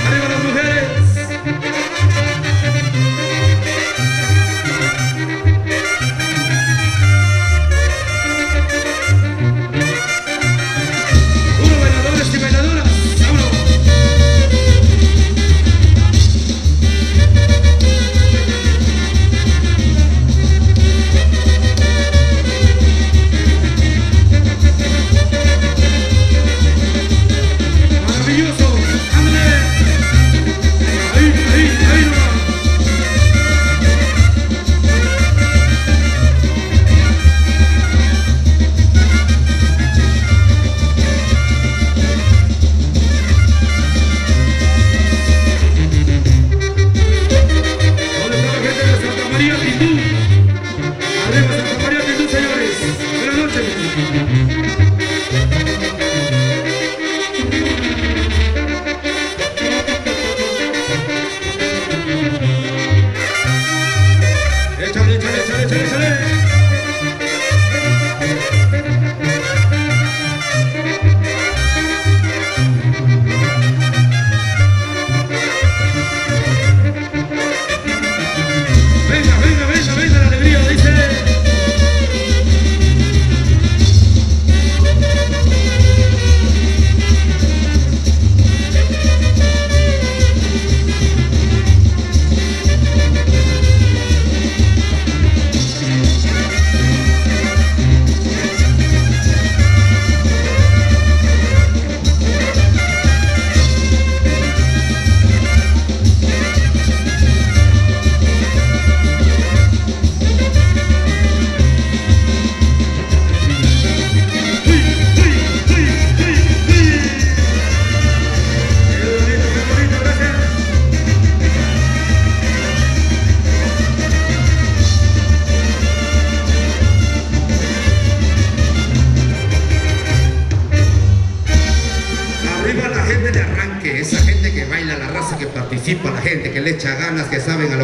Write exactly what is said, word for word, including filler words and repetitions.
Arriba las mujeres. Uno, bailadores y bailadoras. Vámonos. Maravilloso. Ándale. Ahí, ahí, ahí nomás. ¿Dónde está la gente de Santa María Tindú? Arriba Santa María Tindú, señores. Buenas noches. Échale, échale, échale, échale, échale. Venga, venga, venga, venga la alegría, dice. Arriba la gente de arranque, esa gente que baila, la raza que participa, la gente que le echa ganas, que saben a lo